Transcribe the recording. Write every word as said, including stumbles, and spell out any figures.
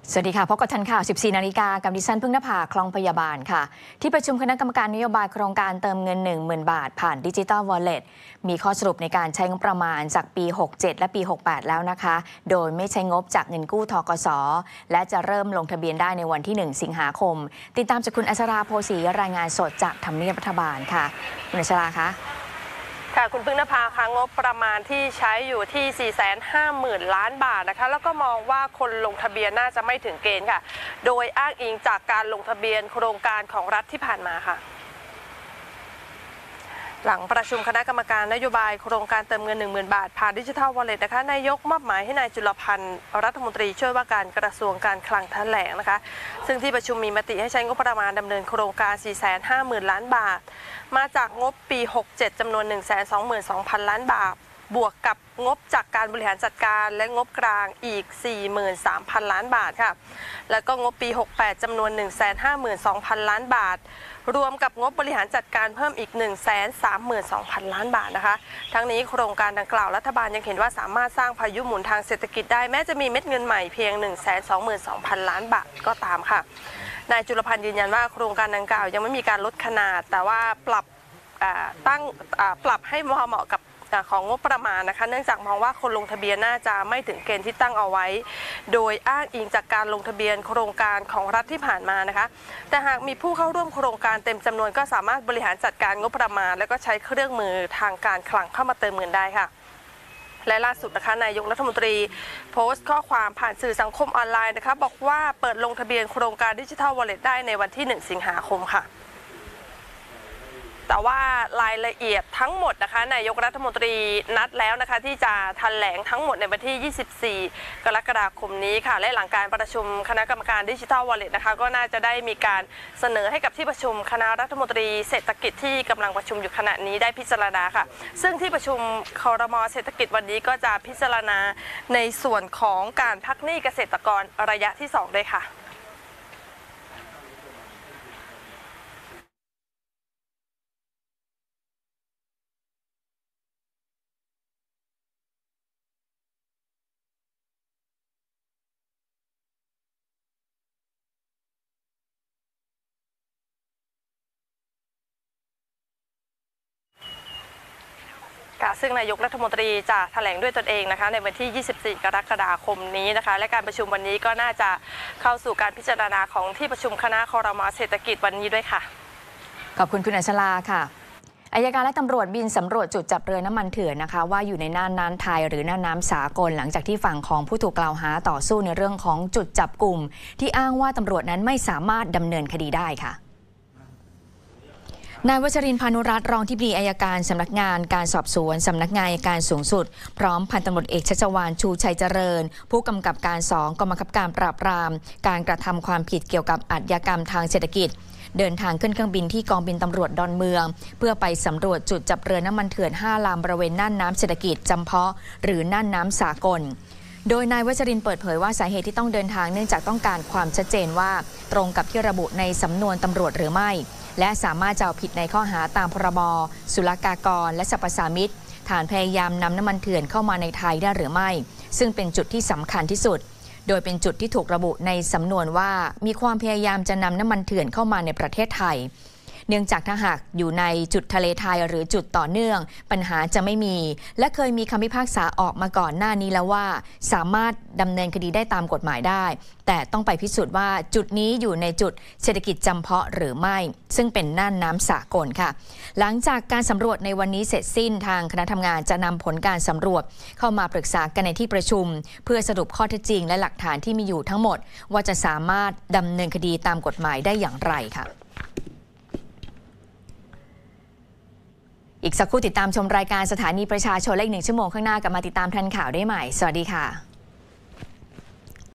สวัสดีค่ะพบกับทันข่าว สิบสี่ นาฬิกากับดิฉันพึ่งนภาคลองพยาบาลค่ะที่ประชุมคณะกรรมการนโยบายโครงการเติมเงิน หนึ่งหมื่น บาทผ่านดิจิทัลวอลเล็ตมีข้อสรุปในการใช้งบประมาณจากปี หกเจ็ด และปี หกแปด แล้วนะคะโดยไม่ใช้งบจากเงินกู้ธกส.และจะเริ่มลงทะเบียนได้ในวันที่ หนึ่ง สิงหาคมติดตามจากคุณอัชราโพสีรายงานสดจากทำเนียบรัฐบาลค่ะคุณอัชราคะค่ะคุณพึ่งนภาค่ะงบประมาณที่ใช้อยู่ที่ สี่แสนห้าหมื่น ล้านบาทนะคะแล้วก็มองว่าคนลงทะเบียนน่าจะไม่ถึงเกณฑ์ค่ะโดยอ้างอิงจากการลงทะเบียนโครงการของรัฐที่ผ่านมาค่ะหลังประชุมคณะกรรมการนโยบายโครงการเติมเงิน หนึ่งหมื่น บาทผ่านดิจิทัลวอลเล็ตนะคะนายกมอบหมายให้นายจุลพันธ์รัฐมนตรีช่วยว่าการกระทรวงการคลังแถลงนะคะซึ่งที่ประชุมมีมติให้ใช้งบประมาณดำเนินโครงการ สี่แสนห้าหมื่น ล้านบาทมาจากงบปี หกเจ็ด จำนวน หนึ่งแสนสองหมื่นสองพัน ล้านบาทบวกกับงบจากการบริหารจัดการและงบกลางอีก สี่หมื่นสามพัน ล้านบาทค่ะแล้วก็งบปี หกแปด จำนวน หนึ่งแสนห้าหมื่นสองพัน ล้านบาทรวมกับงบบริหารจัดการเพิ่มอีก หนึ่งแสนสามหมื่นสองพัน ล้านบาทนะคะทั้งนี้โครงการดังกล่าวรัฐบาลยังเห็นว่าสามารถสร้างพายุหมุนทางเศรษฐกิจได้แม้จะมีเม็ดเงินใหม่เพียง หนึ่งแสนสองหมื่นสองพัน ล้านบาทก็ตามค่ะนายจุลพันธ์ยืนยันว่าโครงการดังกล่าวยังไม่มีการลดขนาดแต่ว่าปรับตั้งปรับให้พอเหมาะกับของงบประมาณนะคะเนื่องจากมองว่าคนลงทะเบียนน่าจะไม่ถึงเกณฑ์ที่ตั้งเอาไว้โดยอ้างอิงจากการลงทะเบียนโครงการของรัฐที่ผ่านมานะคะแต่หากมีผู้เข้าร่วมโครงการเต็มจำนวนก็สามารถบริหารจัดการงบประมาณและก็ใช้เครื่องมือทางการคลังเข้ามาเติมเงินได้ค่ะและล่าสุดนะคะนายกรัฐมนตรีโพสต์ข้อความผ่านสื่อสังคมออนไลน์นะคะบอกว่าเปิดลงทะเบียนโครงการดิจิทัลวอลเล็ตได้ในวันที่หนึ่งสิงหาคมค่ะแต่ว่ารายละเอียดทั้งหมดนะคะนายกรัฐมนตรีนัดแล้วนะคะที่จะแถลงทั้งหมดในวันที่ ยี่สิบสี่ กรกฎาคมนี้ค่ะและหลังการประชุมคณะกรรมการดิจิทัลวอลเล็ตนะคะก็น่าจะได้มีการเสนอให้กับที่ประชุมคณะรัฐมนตรีเศรษฐกิจที่กำลังประชุมอยู่ขณะนี้ได้พิจารณาค่ะซึ่งที่ประชุมครม.เศรษฐกิจวันนี้ก็จะพิจารณาในส่วนของการพักหนี้เกษตรกรระยะที่สองด้วยค่ะซึ่งนายกรัฐมนตรีจะแถลงด้วยตนเองนะคะในวันที่ ยี่สิบสี่ กรกฎาคมนี้นะคะและการประชุมวันนี้ก็น่าจะเข้าสู่การพิจารณาของที่ประชุมคณะครม.เศรษฐกิจวันนี้ด้วยค่ะขอบคุณคุณอัชราค่ะอัยการและตำรวจบินสำรวจจุดจับเรือน้ำมันเถื่อนนะคะว่าอยู่ในน่านน้ำไทยหรือน่านน้ำสากลหลังจากที่ฝั่งของผู้ถูกกล่าวหาต่อสู้ในเรื่องของจุดจับกลุ่มที่อ้างว่าตำรวจนั้นไม่สามารถดำเนินคดีได้ค่ะนายวชรินทร์พานุรัตน์รองที่ปรึกษาอัยการสำนักงานการสอบสวนสำนักงานอัยการสูงสุดพร้อมพันตำรวจเอกชัชวาลชูชัยเจริญผู้กำกับการสองกองบังคับการปราบปรามการกระทำความผิดเกี่ยวกับอาชญากรรมทางเศรษฐกิจเดินทางขึ้นเครื่องบินที่กองบินตำรวจดอนเมืองเพื่อไปสำรวจจุดจับเรือน้ำมันเถื่อนห้าลำบริเวณน่านน้ำเศรษฐกิจจำเพาะหรือน่านน้ำสากลโดยนายวชรินทร์เปิดเผยว่าสาเหตุที่ต้องเดินทางเนื่องจากต้องการความชัดเจนว่าตรงกับที่ระบุในสำนวนตำรวจหรือไม่และสามารถจะเอาผิดในข้อหาตามพรบศุลกากรและสรรพสามิตฐานพยายามนำน้ำมันเถื่อนเข้ามาในไทยได้หรือไม่ซึ่งเป็นจุดที่สำคัญที่สุดโดยเป็นจุดที่ถูกระบุในสำนวนว่ามีความพยายามจะนำน้ำมันเถื่อนเข้ามาในประเทศไทยเนื่องจากถ้าหากอยู่ในจุดทะเลไทยหรือจุดต่อเนื่องปัญหาจะไม่มีและเคยมีคำพิพากษาออกมาก่อนหน้านี้แล้วว่าสามารถดำเนินคดีได้ตามกฎหมายได้แต่ต้องไปพิสูจน์ว่าจุดนี้อยู่ในจุดเศรษฐกิจจำเพาะหรือไม่ซึ่งเป็นน่านน้ำสากลค่ะหลังจากการสำรวจในวันนี้เสร็จสิ้นทางคณะทำงานจะนำผลการสำรวจเข้ามาปรึกษากันในที่ประชุมเพื่อสรุปข้อเท็จจริงและหลักฐานที่มีอยู่ทั้งหมดว่าจะสามารถดำเนินคดีตามกฎหมายได้อย่างไรค่ะอีกสักครู่ติดตามชมรายการสถานีประชาชนเลขหนึ่งชั่วโมงข้างหน้ากลับมาติดตามทันข่าวได้ใหม่สวัสดีค่ะ